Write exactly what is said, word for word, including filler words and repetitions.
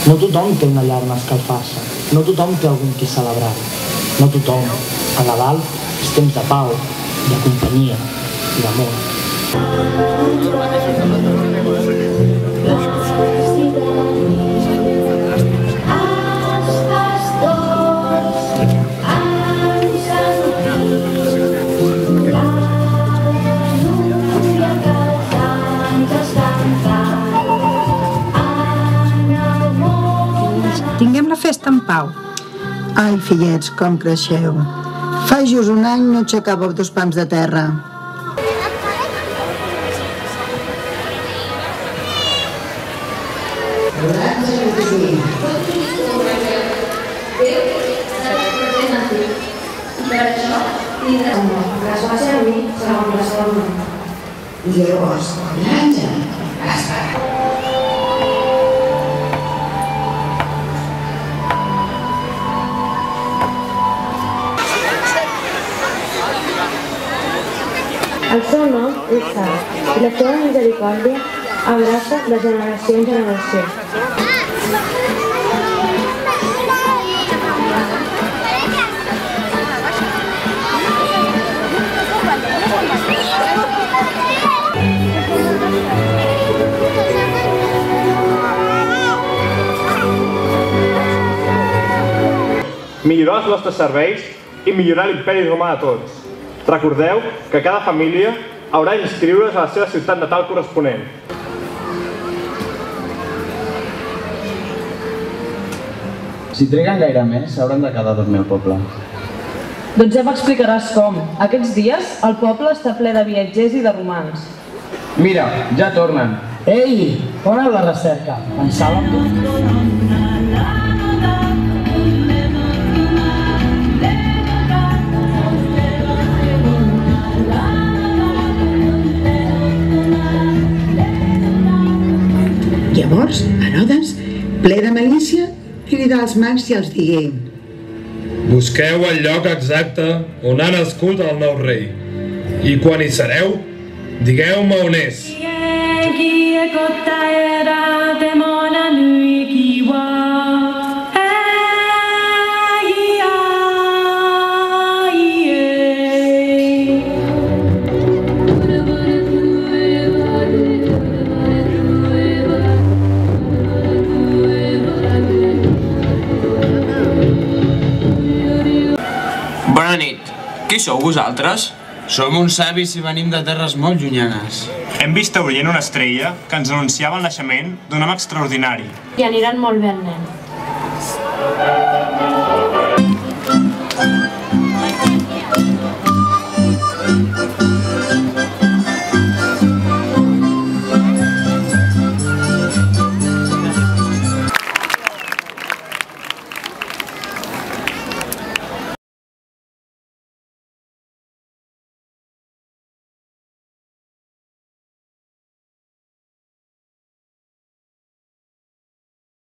No tothom té una llar on escalfar-se, no tothom té algun qui celebrar. No tothom, a Nadal, és temps de pau, de companyia i d'amor. Tinguem la festa en pau. Ai, fillets, com creixeu. Fa just un any no aixecàveu dos pams de terra. I llavors, granja, Gaspar. El seu nom és Sant, i la seva misericòrdia abraça de generació en generació. Millorar els nostres serveis i millorar l'imperi romà de tots. Recordeu que cada família haurà d'inscriure's a la seva ciutat natal corresponent. Si triguen gaire més, s'hauran de quedar a dormir al poble. Doncs ja m'explicaràs com. Aquests dies el poble està ple de viatgers i de romans. Mira, ja tornen. Ei, on és la recerca? Pensava en tu. Llavors, Herodes, ple de malícia, cridà als mags i els digué: busqueu el lloc exacte on ha nascut el nou rei, i quan hi sereu, digueu-me on és. Bona nit. Qui sou vosaltres? Som uns savis i venim de terres molt llunyanes. Hem vist a Orient una estrella que ens anunciava el naixement d'un home extraordinari. I aniran molt bé el nen.